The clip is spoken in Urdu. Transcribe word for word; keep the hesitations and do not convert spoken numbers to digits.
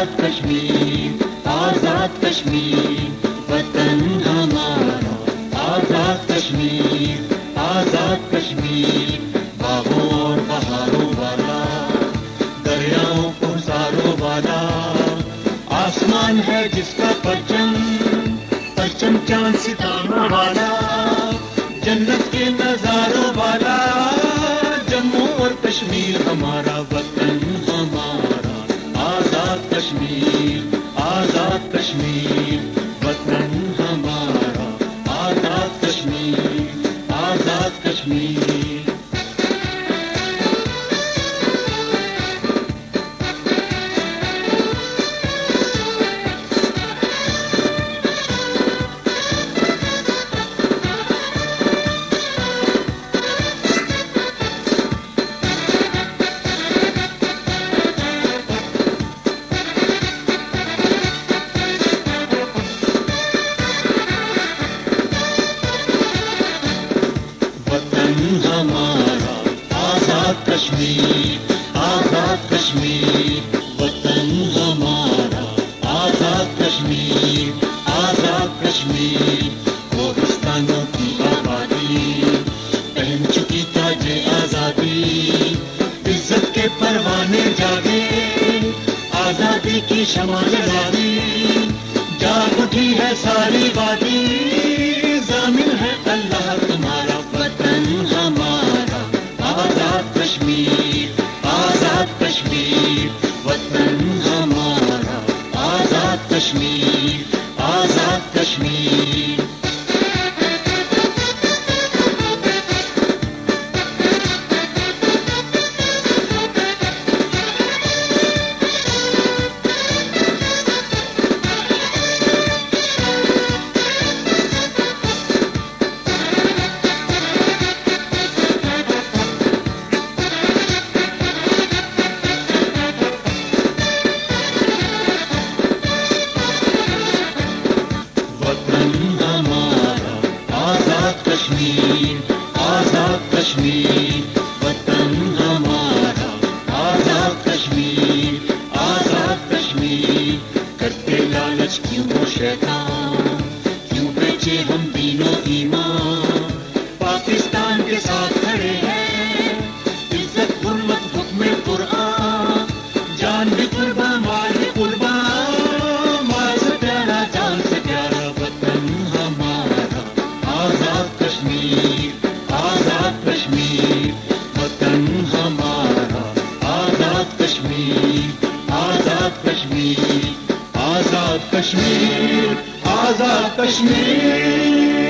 آزاد کشمیر آزاد کشمیر وطن ہمارا آزاد کشمیر آزاد کشمیر باغوں اور بہاروں والا دریاؤں کو ساروں والا آسمان ہے جس کا پرچم پرچم چاند ستاروں والا جنت کے نظاروں والا جموں اور کشمیر ہمارا وطن ہمارا آزاد کشمیر آزاد کشمیر وطن ہمارا آزاد کشمیر آزاد کشمیر ہمارا آزاد کشمیر آزاد کشمیر وطن ہمارا آزاد کشمیر آزاد کشمیر کوہستانوں کی آبادی پہن چکی تاج آزادی عزت کے پروانے جاگے آزادی کی شمع جاری جاگ اٹھی ہے ساری وادی ضامن ہے اللہ تمہارا وطن ہمارا آزاد کشمیر آزاد کشمیر وطن ہمارا آزاد کشمیر آزاد کشمیر کشمیر آزاد کشمیر وطن ہمارا آزاد کشمیر آزاد کشمیر کرتے لالچ کیوں وہ شیطان کیوں بیچے ہم دینوں ایمان پاکستان کے ساتھ کھڑے ہیں عزت حرمت حکم قرآن جان بھی قربان مال بھی قربان مال سے پیارا جان سے پیارا وطن ہمارا آزاد کشمیر آزاد کشمیر وطن ہمارا آزاد کشمیر آزاد کشمیر آزاد کشمیر آزاد کشمیر